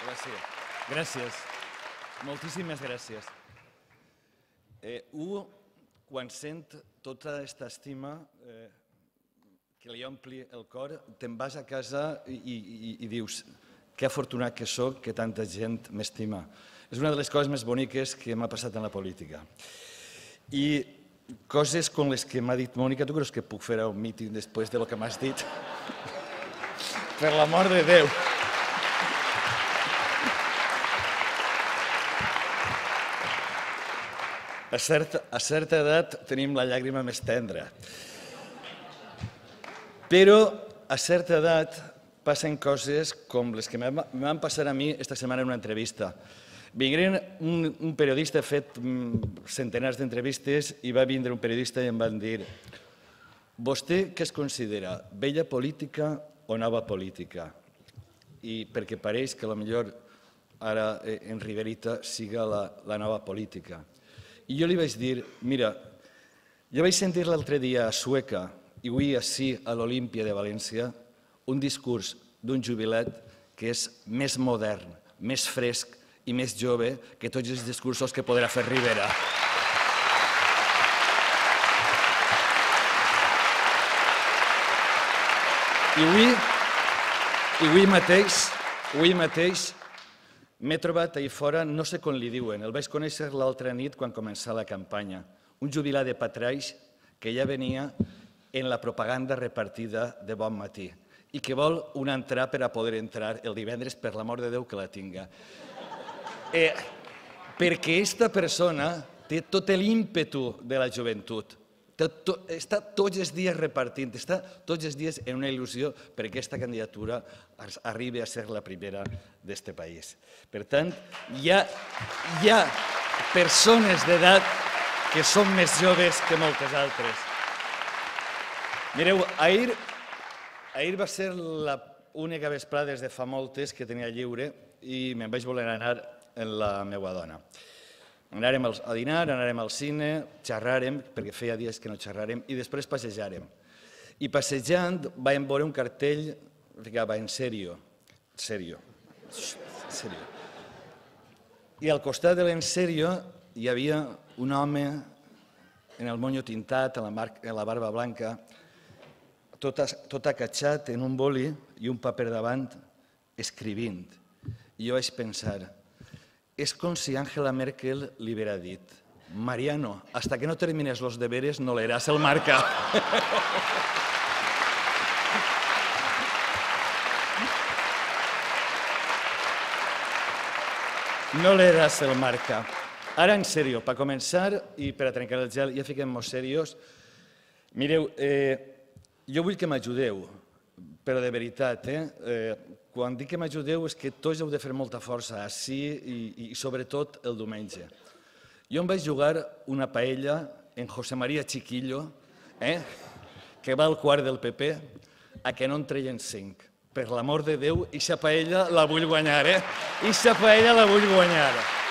Gràcies. Moltíssimes gràcies. Quan sent tota aquesta estima que li ompli el cor, te'n vas a casa i dius que afortunat que soc que tanta gent m'estima. És una de les coses més boniques que m'ha passat en la política. I coses com les que m'ha dit Mònica, tu creus que puc fer un míting després del que m'has dit? Per l'amor de Déu! A certa edat tenim la llàgrima més tendra. Però a certa edat passen coses com les que em van passar a mi esta setmana en una entrevista. Vingueren un periodista, ha fet centenars d'entrevistes, i va vindre un periodista i em van dir: vostè què es considera, vella política o nova política? I perquè pareix que potser ara en Riberita siga la nova política. I jo li vaig dir, mira, jo vaig sentir l'altre dia a Sueca i avui ací a l'Olímpia de València un discurs d'un jubilat que és més modern, més fresc i més jove que tots els discursos que podrà fer Rivera. I avui mateix m'he trobat ahir fora, no sé com li diuen, el vaig conèixer l'altra nit quan començà la campanya, un jubilat de Patraix que ja venia en la propaganda repartida de Bon Matí i que vol una entrada per a poder entrar el divendres, per l'amor de Déu que la tinga. Perquè aquesta persona té tot l'ímpetu de la joventut, està tots els dies repartint, està tots els dies en una il·lusió perquè aquesta candidatura arribi a ser la primera d'este país. Per tant, hi ha persones d'edat que són més joves que moltes altres. Mireu, ahir va ser l'única vesprada des de fa moltes que tenia lliure i me'n vaig voler anar amb la meva dona. Anàrem a dinar, anàrem al cine, xerràrem, perquè feia dies que no xerràrem, i després passejàrem. I passejant vam veure un cartell que ficava en serio. I al costat de l'en serio hi havia un home en el monyo tintat, en la barba blanca, tot acatxat en un boli i un paper davant, escrivint. I jo vaig pensar, és com si Angela Merkel li hubiera dit: Mariano, hasta que no termines los deberes no leerás el Marca. No leerás el Marca. Ara, en sèrio, per començar i per a trencar el gel, ja fiquem-nos serios. Mireu, jo vull que m'ajudeu, però de veritat, quan dic que m'ajudeu és que tots heu de fer molta força ací i sobretot el diumenge. Jo em vaig jugar una paella en José María Chiquillo, que va al quart del PP, a que no en treien 5. Per l'amor de Déu, eixa paella la vull guanyar, Eixa paella la vull guanyar.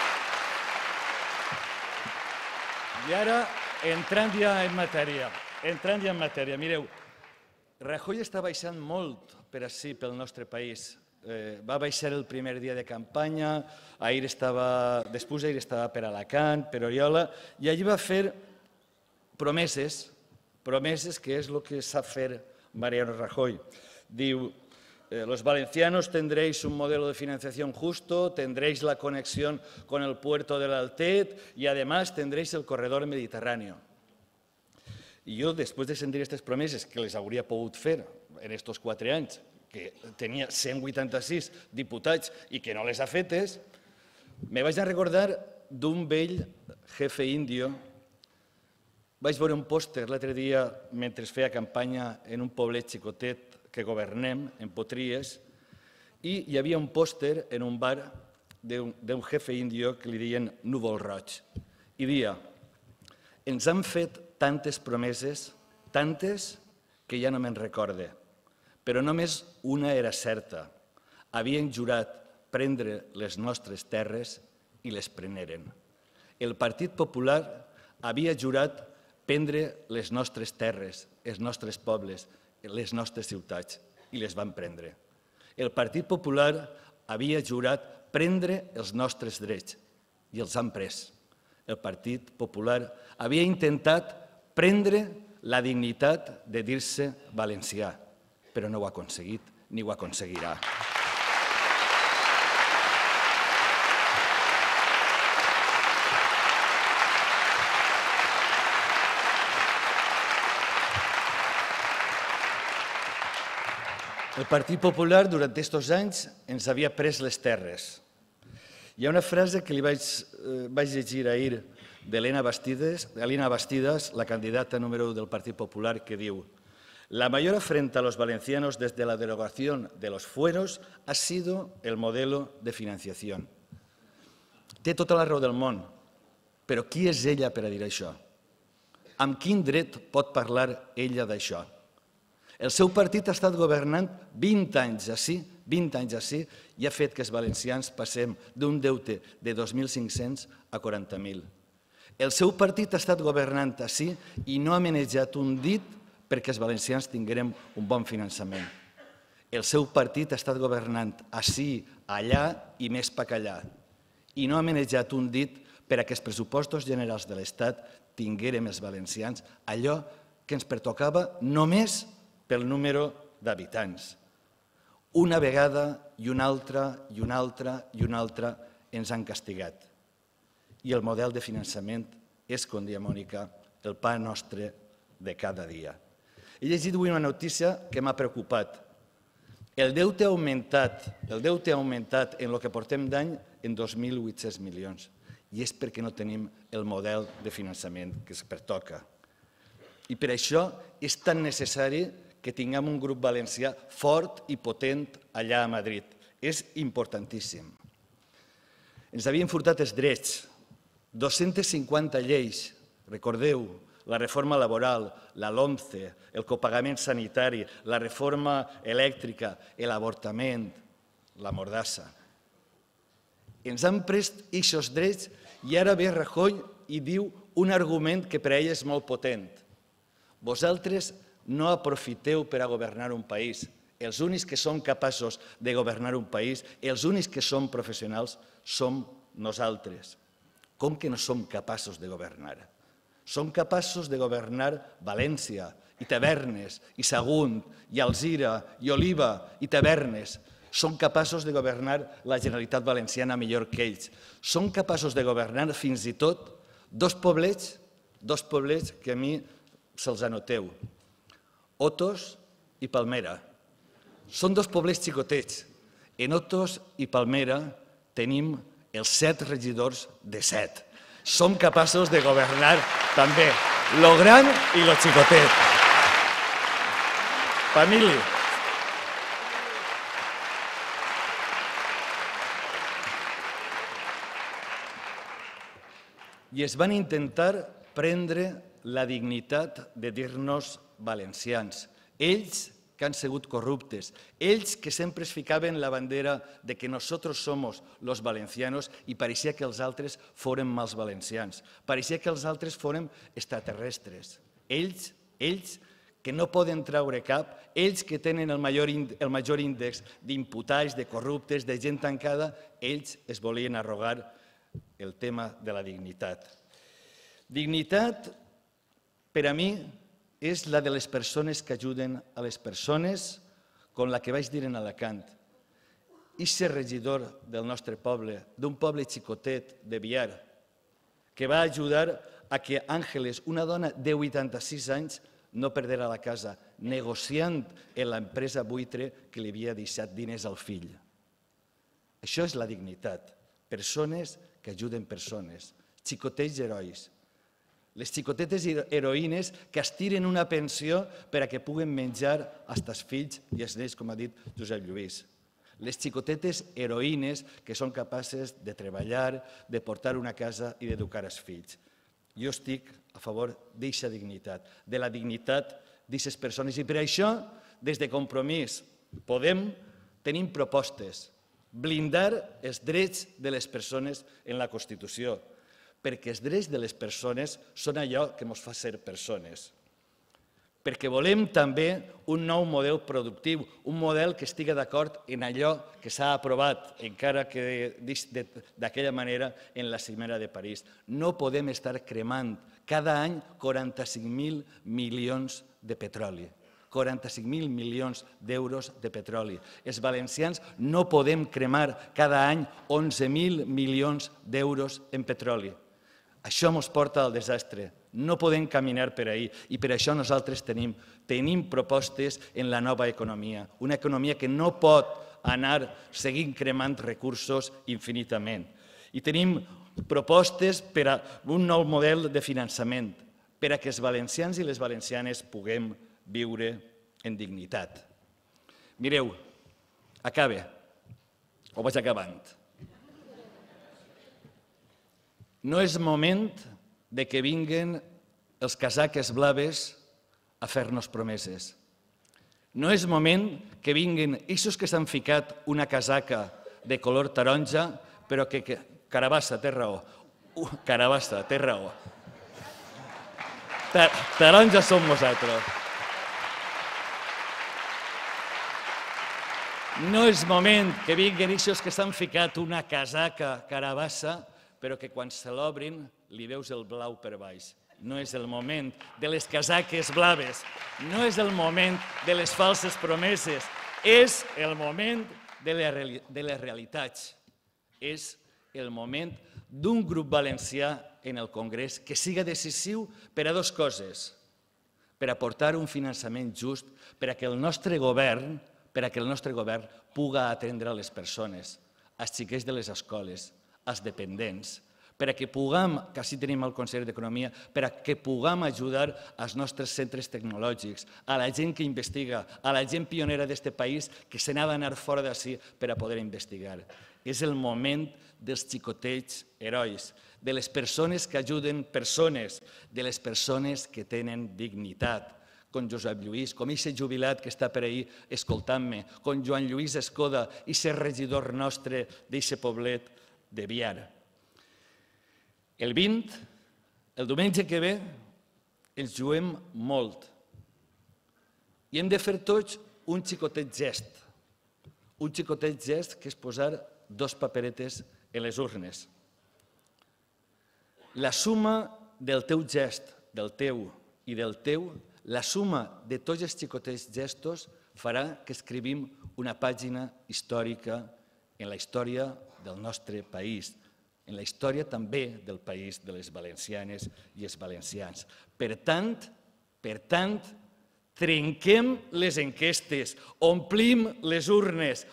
I ara, entrant ja en matèria, mireu, Rajoy està baixant molt per ací, pel nostre país. Va baixar el primer dia de campanya, després ahir estava per Alacant, per Oriola, i allí va fer promeses, que és el que sap fer Mariano Rajoy. Diu, los valencianos tendréis un modelo de financiación justo, tendréis la conexión con el puerto del Altet y además tendréis el corredor mediterráneo. I jo, després de sentir aquestes promeses que les hauria pogut fer en aquests 4 anys, que tenia 186 diputats i que no les ha fetes, me vaig a recordar d'un vell jefe indio. Vaig veure un pòster l'altre dia mentre feia campanya en un poblet xicotet que governem, en Potries, i hi havia un pòster en un bar d'un jefe indio que li deien Núvol Roig. I deia, ens han fet tantes promeses, tantes que ja no me'n recorde, però només una era certa. Havien jurat prendre les nostres terres i les preneren. El Partit Popular havia jurat prendre les nostres terres, els nostres pobles, les nostres ciutats, i les van prendre. El Partit Popular havia jurat prendre els nostres drets, i els han pres. El Partit Popular havia intentat prendre la dignitat de dir-se valencià, però no ho ha aconseguit ni ho aconseguirà. El Partit Popular, durant aquests anys, ens havia pres les terres. Hi ha una frase que li vaig llegir ahir d'Elena Bastidas, la candidata número 1 del Partit Popular, que diu: «La mayor afrenta a los valencianos desde la derogación de los fueros ha sido el modelo de financiación». Té tota la raó del món, però qui és ella per a dir això? Amb quin dret pot parlar ella d'això? El seu partit ha estat governant 20 anys ací, i ha fet que els valencians passem d'un deute de 2.500 a 40.000. El seu partit ha estat governant ací i no ha manejat un dit perquè els valencians tinguérem un bon finançament. El seu partit ha estat governant ací, allà i més allà, i no ha manejat un dit perquè els pressupostos generals de l'Estat tinguérem els valencians allò que ens pertocava només pel número d'habitants. Una vegada i una altra i una altra i una altra ens han castigat. I el model de finançament és, com deia Mònica, el pa nostre de cada dia. He llegit avui una notícia que m'ha preocupat. El deute ha augmentat en el que portem d'any en 2.800 milions. I és perquè no tenim el model de finançament que es pertoca. I per això és tan necessari que tinguem un grup valencià fort i potent allà a Madrid. És importantíssim. Ens havien furtat els drets, 250 lleis, recordeu, la reforma laboral, la LOMCE, el copagament sanitari, la reforma elèctrica, l'avortament, la mordassa. Ens han pres aquests drets i ara ve Rajoy i diu un argument que per a ell és molt potent. Vosaltres no aprofiteu per a governar un país. Els únics que som capaços de governar un país, els únics que som professionals, som nosaltres. Com que no som capaços de governar? Som capaços de governar València, i Tavernes, i Sagunt, i Alzira, i Oliva, i Tavernes. Som capaços de governar la Generalitat Valenciana millor que ells. Som capaços de governar fins i tot dos poblets que a mi se'ls anoteu. Otos i Palmera. Són dos poblets xicotets. En Otos i Palmera tenim els 7 regidors de 7. Som capaços de governar també lo gran i lo xicotet. Família. I es van intentar prendre la dignitat de dir-nos valencians. Ells que han sigut corruptes, ells que sempre es ficaven la bandera de que nosotros somos los valencianos i pareixia que els altres fórem mals valencians, pareixia que els altres fórem extraterrestres. Ells que no poden traure cap, ells que tenen el major índex d'imputats, de corruptes, de gent tancada, ells es volien arrogar el tema de la dignitat. Dignitat, per a mi, és la de les persones que ajuden a les persones, com la que vaig dir en Alacant. Ixe regidor del nostre poble, d'un poble xicotet de Biar, que va ajudar a que Àngeles, una dona de 86 anys, no perdera la casa, negociant en l'empresa buitre que li havia deixat diners al fill. Això és la dignitat. Persones que ajuden persones. Xicotets herois. Les xicotetes heroïnes que es tiren una pensió per a que puguen menjar als fills i als nens, com ha dit Josep Lluís. Les xicotetes heroïnes que són capaces de treballar, de portar una casa i d'educar els fills. Jo estic a favor d'aquesta dignitat, de la dignitat d'aquestes persones. I per això, des de Compromís, tenim propostes. Blindar els drets de les persones en la Constitució, perquè els drets de les persones són allò que ens fa ser persones. perquè volem també un nou model productiu, un model que estigui d'acord en allò que s'ha aprovat, encara que d'aquella manera en la cimera de París. No podem estar cremant cada any 45.000 milions de petroli. 45.000 milions d'euros de petroli. Els valencians no podem cremar cada any 11.000 milions d'euros en petroli. Això ens porta al desastre. No podem caminar per ahí i per això nosaltres tenim propostes en la nova economia. Una economia que no pot anar seguint cremant recursos infinitament. I tenim propostes per a un nou model de finançament, per a que els valencians i les valencianes puguem viure en dignitat. Mireu, acabe, o vaig acabant. No és moment de que vinguen els casaques blaves a fer-nos promeses. No és moment que vinguin aquests que s'han ficat una casaca de color taronja, però que Carabassa, té raó. Carabassa, té raó. Taronja som nosaltres. No és moment que vinguin aquests que s'han ficat una casaca Carabassa, però que quan se l'obrin li veus el blau per baix. No és el moment de les casaques blaves, no és el moment de les falses promeses, és el moment de les realitats. És el moment d'un grup valencià en el Congrés que siga decisiu per a dues coses, per aportar un finançament just, per a que el nostre govern puga atendre les persones, els xiquets de les escoles, els dependents, per a que puguem, que així tenim el conseller d'Economia, per a que puguem ajudar als nostres centres tecnològics, a la gent que investiga, a la gent pionera d'aquest país que se n'ha d'anar fora d'ací per a poder investigar. És el moment dels xicotets herois, de les persones que ajuden persones, de les persones que tenen dignitat, com Josep Lluís, com aquest jubilat que està per ahí escoltant-me, com Joan Lluís Escoda, aquest regidor nostre d'aquest poblet de Biar. El 20, el diumenge que ve, ens juguem molt i hem de fer tots un xicotet gest. Un xicotet gest que és posar dos paperetes en les urnes. La suma del teu gest, del teu i del teu, la suma de tots els xicotets gestos farà que escrivim una pàgina històrica en la història del nostre país, en la història també del país de les valencianes i els valencians. Per tant, trenquem les enquestes, omplim les urnes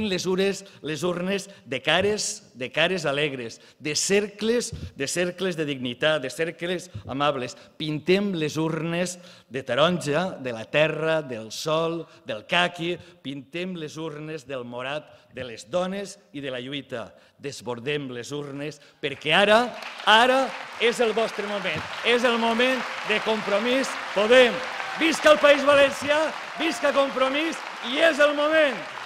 de cares alegres, de cercles de dignitat, de cercles amables. Pintem les urnes de taronja, de la terra, del sol, del caqui, pintem les urnes del morat, de les dones i de la lluita. Desbordem les urnes perquè ara és el vostre moment, és el moment de Compromís Podem. Visca el País Valencià, visca Compromís i és el moment.